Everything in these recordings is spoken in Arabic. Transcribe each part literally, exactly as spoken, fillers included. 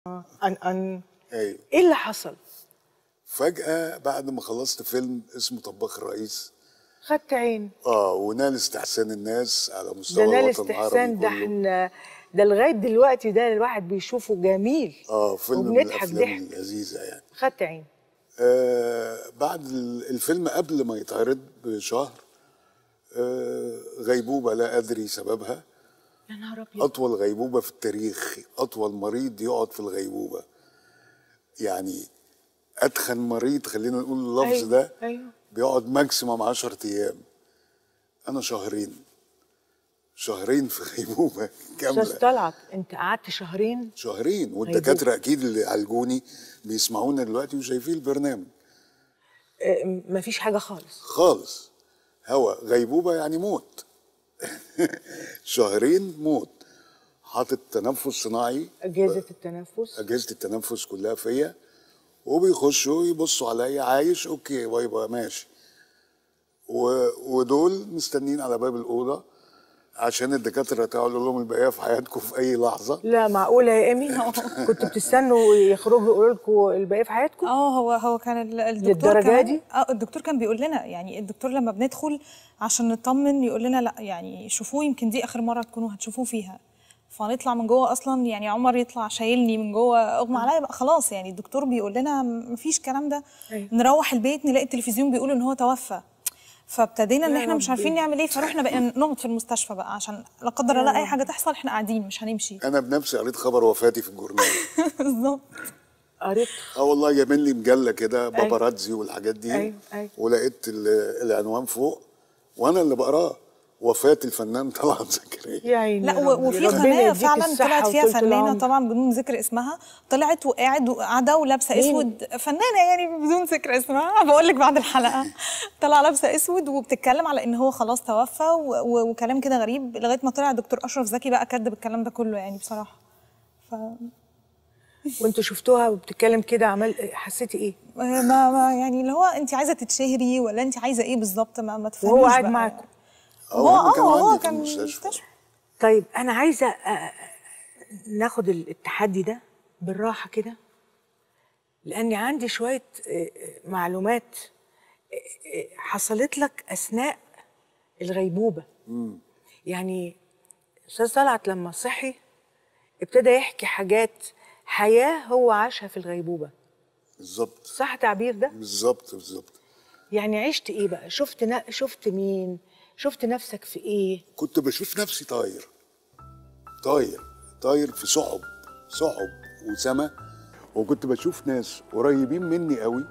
أن أن ايوه. إيه اللي حصل؟ فجأة بعد ما خلصت فيلم اسمه طباخ الرئيس خدت عين. اه ونال استحسان الناس على ده مستوى نال الوطن العربي استحسان، ده كله. احنا ده لغاية دلوقتي ده الواحد بيشوفه جميل. اه فيلم من وبنضحك الافلام ضحك. اللذيذة يعني. خدت عين. آه بعد الفيلم قبل ما يتعرض بشهر آه غيبوبة لا أدري سببها. يا نهار أبيض. أطول غيبوبة في التاريخ، أطول مريض يقعد في الغيبوبة. يعني أتخن مريض خلينا نقول اللفظ أيوة. ده أيوة. بيقعد ماكسيمم عشرة أيام. أنا شهرين شهرين في غيبوبة كاملة. أستاذ طلعت أنت قعدت شهرين؟ شهرين والدكاترة أكيد اللي عالجوني بيسمعونا دلوقتي وشايفين البرنامج. آه، مفيش حاجة خالص خالص. هوا غيبوبة يعني موت. شهرين موت. حاطط تنفس صناعي، أجهزة التنفس، أجهزة التنفس كلها فيا، وبيخشوا يبصوا عليا عايش اوكي ويبقى ماشي. و... ودول مستنين على باب الأوضة عشان الدكاترة تعالوا لهم البقية في حياتكم في أي لحظة. لا معقولة يا إيمي؟ كنتوا بتستنوا يخرجوا يقولوا لكم الباقي في حياتكم؟ اه هو هو كان الدكتور للدرجة كمان دي؟ اه الدكتور كان بيقول لنا، يعني الدكتور لما بندخل عشان نطمن يقول لنا لا يعني شوفوه يمكن دي اخر مره تكونوا هتشوفوه فيها. فنطلع من جوه اصلا يعني عمر يطلع شايلني من جوه اغمى عليا بقى خلاص، يعني الدكتور بيقول لنا مفيش الكلام ده. أيوة. نروح البيت نلاقي التلفزيون بيقول ان هو توفى. فابتدينا ان يا احنا مش ربي. عارفين نعمل ايه، فرحنا بقى نقعد في المستشفى بقى عشان لا قدر يا الله اي رب. حاجه تحصل احنا قاعدين مش هنمشي. أنا بنفسي قريت خبر وفاتي في الجورنال. بالظبط. قريت. اه والله جايبين لي مجله كده باباراتزي والحاجات دي. أيوة. أيوة. ولقيت ال- العنوان فوق وانا اللي بقراه: وفاه الفنان طلعت زكريا. يا عيني لا يا و- ربي. وفي ربنا قناه يديك فعلا الصحة طلعت فيها وطولة فنانه العمر. طبعا بدون ذكر اسمها، طلعت وقاعد وقاعده ولابسه مين؟ اسود، فنانه يعني بدون ذكر اسمها بقول لك بعد الحلقه. طلع لابسه اسود وبتتكلم على ان هو خلاص توفى و- و- وكلام كده غريب، لغايه ما طلع الدكتور اشرف زكي بقى كذب الكلام ده كله يعني بصراحه. ف وانتوا شفتوها وبتتكلم كده عمل حسيتي ايه؟ ما, ما يعني اللي هو انت عايزه تتشهري ولا انت عايزه ايه بالظبط، ما, ما تفهميش وهو قاعد بقى. معاكم؟ هو هم اه كانوا هو عندي في كان المستشفى. مستشفى. طيب انا عايزه أ- ناخد التحدي ده بالراحه كده، لاني عندي شويه آه، معلومات آه، آه، حصلت لك اثناء الغيبوبه. يعني استاذ طلعت لما صحي ابتدى يحكي حاجات حياه هو عاشها في الغيبوبه، بالظبط صح تعبير ده؟ بالظبط بالظبط. يعني عشت ايه بقى؟ شفت نا... شفت مين؟ شفت نفسك في ايه؟ كنت بشوف نفسي طاير طاير طاير في سحب سحب وسما، وكنت بشوف ناس قريبين مني قوي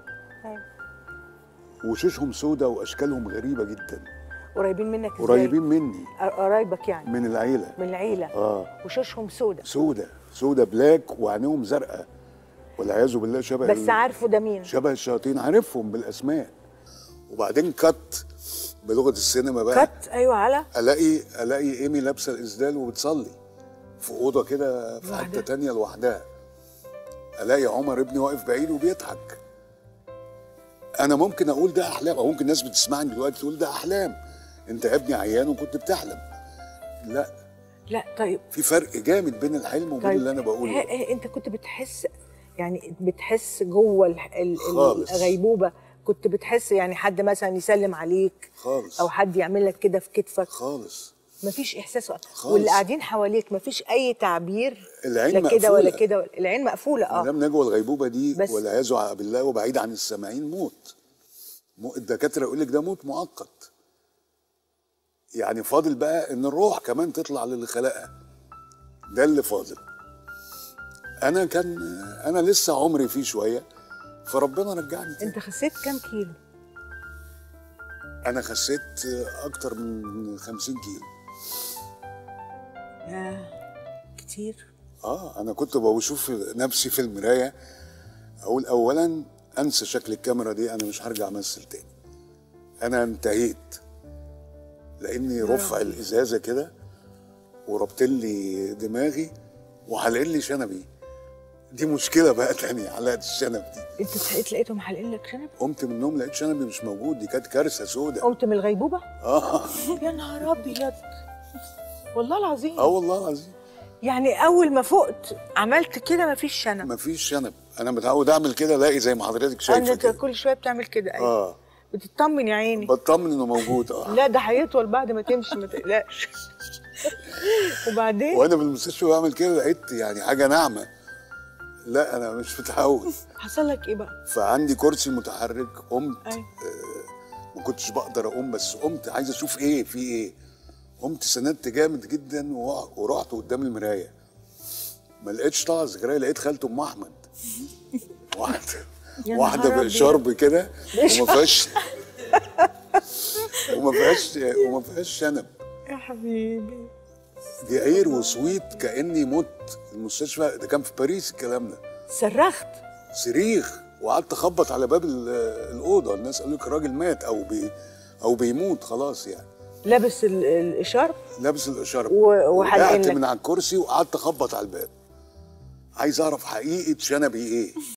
وشوشهم سودا واشكالهم غريبه جدا. قريبين منك ازاي؟ قريبين مني قرايبك يعني من العيله. من العيله. اه وشوشهم سودا. سودا سودا بلاك وعينيهم زرقاء والعياذ بالله شبه بس ال- عارفه ده مين؟ شبه الشياطين، عارفهم بالاسماء. وبعدين كت بلغه السينما بقى، كت ايوه على الاقي الاقي ايمي لابسه الاسدال وبتصلي في اوضه كده في لوحدها؟ حته تانية لوحدها. الاقي عمر ابني واقف بعيد وبيضحك. انا ممكن اقول ده احلام، او ممكن ناس بتسمعني دلوقتي تقول ده احلام، انت يا ابني عيان وكنت بتحلم. لا، لا طيب في فرق جامد بين الحلم وبين طيب اللي انا بقوله. ه- ه- انت كنت بتحس، يعني بتحس جوه ال- ال- خالص. الغيبوبه كنت بتحس يعني حد مثلا يسلم عليك خالص او حد يعمل لك كده في كتفك؟ خالص. مفيش احساس خالص. واللي قاعدين حواليك مفيش اي تعبير؟ العين لا كده ولا مقفولة. كده ولا- العين مقفوله اه. مدام نجوى الغيبوبه دي بس- والعياذ بالله وبعيد عن السامعين موت. مو- الدكاتره يقول لك ده موت مؤقت. يعني فاضل بقى ان الروح كمان تطلع للي خلقها، ده اللي فاضل. انا كان انا لسه عمري فيه شويه، فربنا رجعني تاني. انت خسيت كام كيلو؟ انا خسيت اكتر من خمسين كيلو. ياه كتير. اه انا كنت بشوف نفسي في المرايه اقول اولا انسى شكل الكاميرا دي، انا مش هرجع امثل تاني، انا انتهيت. لاني رفع الازازه كده وربط لي دماغي وحلق لي شنبي، دي مشكله بقى تانية. حلقه الشنب دي انت صحيت لقيتهم حالقين لك شنب؟ قمت من النوم لقيت شنبي مش موجود، دي كانت كارثه سودة. قمت من الغيبوبه؟ اه يا نهار ابيض والله العظيم. اه والله العظيم. يعني اول ما فقت عملت كده مفيش شنب؟ مفيش شنب. انا متعود اعمل كده الاقي زي ما حضرتك شايفه انت كده. كل شويه بتعمل كده؟ ايوه. اه بتطمن يا عيني. بطمن انه موجود. اه لا ده هيطول بعد ما تمشي، ما تقلقش. وبعدين وانا في المستشفى بعمل كده لقيت يعني حاجه ناعمه. لا انا مش متعود. حصل لك ايه بقى؟ فعندي كرسي متحرك، قمت. أيوة. آه ما كنتش بقدر اقوم، بس قمت عايز اشوف ايه في ايه. قمت سندت جامد جدا و- ورحت قدام المرايه. ما لقيتش طلعت زكريا، لقيت خالته ام احمد. واحده يا واحده نهار بشرب كده بشرب. وما فيهاش وما فيهاش وما فيهاش شنب. يا حبيبي. جعير وصويت كاني مت. المستشفى ده كان في باريس الكلام ده. صرخت؟ صريخ، وقعدت اخبط على باب ال- الاوضه. الناس قالوا لك الراجل مات او بي او بيموت خلاص يعني. لابس ال- الاشارب لابس الاشارب و- وحلقين وقعت لك. من على الكرسي وقعدت اخبط على الباب. عايز اعرف حقيقه شنبي ايه.